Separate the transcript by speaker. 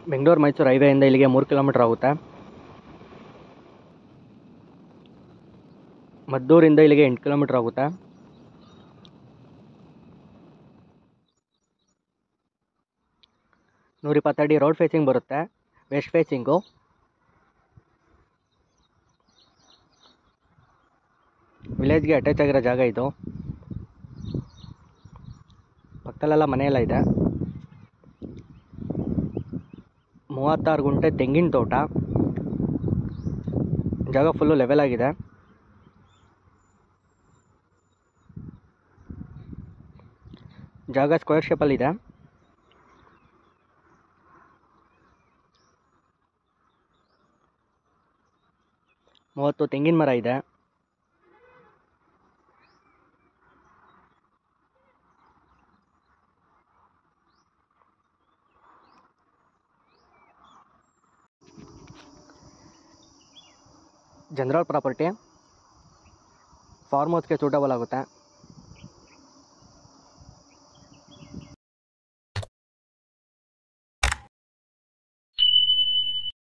Speaker 1: ಬೆಂಗಳೂರು ಮೈಸೂರು ಹೈವೇಯಿಂದ ಇಲ್ಲಿಗೆ 3 ಕಿಲೋಮೀಟರ್ ಆಗುತ್ತೆ. ಮದ್ದೂರಿಂದ ಇಲ್ಲಿಗೆ 8 ಕಿಲೋಮೀಟರ್ ಆಗುತ್ತೆ. ನೂರ 20 ಅಡಿ ರೋಡ್ ಫೇಸಿಂಗ್ ಬರುತ್ತೆ, ವೆಸ್ಟ್ ಫೇಸಿಂಗು. ವಿಲೇಜ್ಗೆ ಅಟ್ಯಾಚ್ ಆಗಿರೋ ಜಾಗ ಇದು. ಪಕ್ಕದಲ್ಲೆಲ್ಲ ಮನೆಯೆಲ್ಲ ಇದೆ. 36 ಗುಂಟೆ ತೆಂಗಿನ ತೋಟ. ಜಾಗ ಫುಲ್ಲು ಲೆವೆಲ್ ಆಗಿದೆ. ಜಾಗ ಸ್ಕ್ವೇರ್ ಶೇಪಲ್ಲಿದೆ. ಮೂವತ್ತು ತೆಂಗಿನ ಮರ ಇದೆ. ಜನರಲ್ ಪ್ರಾಪರ್ಟಿ, ಫಾರ್ಮ್ ಹೌಸ್ಗೆ ಸೂಟಬಲ್ ಆಗುತ್ತೆ.